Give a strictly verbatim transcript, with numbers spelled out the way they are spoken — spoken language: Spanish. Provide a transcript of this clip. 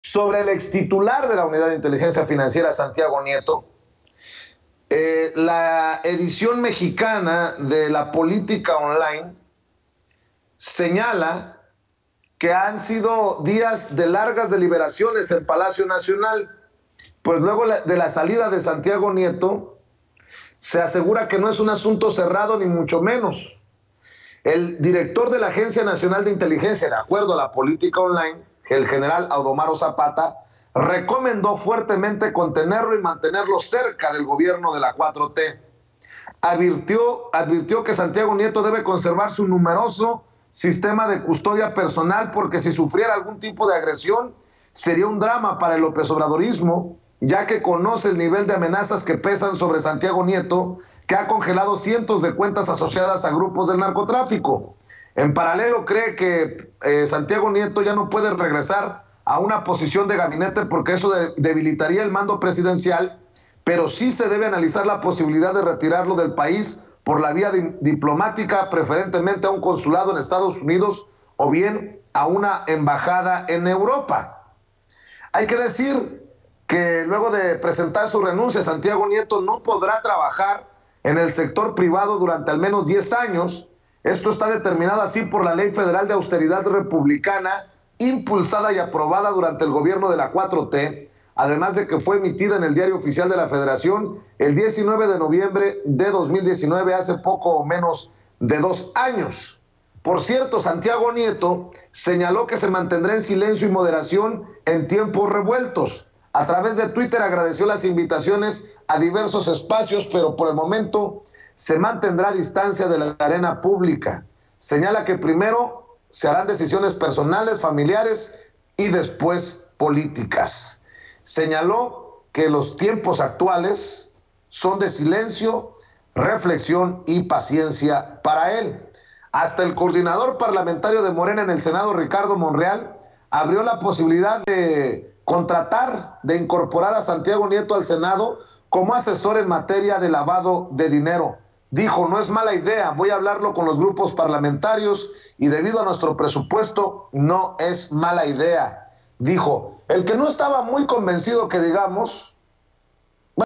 sobre el extitular de la Unidad de Inteligencia Financiera, Santiago Nieto. Eh, la edición mexicana de La Política Online señala que han sido días de largas deliberaciones en Palacio Nacional, pues luego de la salida de Santiago Nieto se asegura que no es un asunto cerrado ni mucho menos. El director de la Agencia Nacional de Inteligencia, de acuerdo a La Política Online, el general Audomaro Zapata, recomendó fuertemente contenerlo y mantenerlo cerca del gobierno de la cuatro T. Advirtió, advirtió que Santiago Nieto debe conservar su numeroso sistema de custodia personal porque si sufriera algún tipo de agresión sería un drama para el López Obradorismo, ya que conoce el nivel de amenazas que pesan sobre Santiago Nieto, que ha congelado cientos de cuentas asociadas a grupos del narcotráfico. En paralelo, cree que eh, Santiago Nieto ya no puede regresar a una posición de gabinete porque eso de, debilitaría el mando presidencial, pero sí se debe analizar la posibilidad de retirarlo del país por la vía di diplomática, preferentemente a un consulado en Estados Unidos o bien a una embajada en Europa. Hay que decir que luego de presentar su renuncia, Santiago Nieto no podrá trabajar en el sector privado durante al menos diez años. Esto está determinado así por la Ley Federal de Austeridad Republicana, impulsada y aprobada durante el gobierno de la cuatro T, además de que fue emitida en el Diario Oficial de la Federación el diecinueve de noviembre de dos mil diecinueve, hace poco o menos de dos años. Por cierto, Santiago Nieto señaló que se mantendrá en silencio y moderación en tiempos revueltos. A través de Twitter agradeció las invitaciones a diversos espacios, pero por el momento se mantendrá a distancia de la arena pública. Señala que primero se harán decisiones personales, familiares y después políticas. Señaló que los tiempos actuales son de silencio, reflexión y paciencia para él. Hasta el coordinador parlamentario de Morena en el Senado, Ricardo Monreal, abrió la posibilidad de contratar, de incorporar a Santiago Nieto al Senado como asesor en materia de lavado de dinero. Dijo, no es mala idea, voy a hablarlo con los grupos parlamentarios y debido a nuestro presupuesto no es mala idea. Dijo, el que no estaba muy convencido que digamos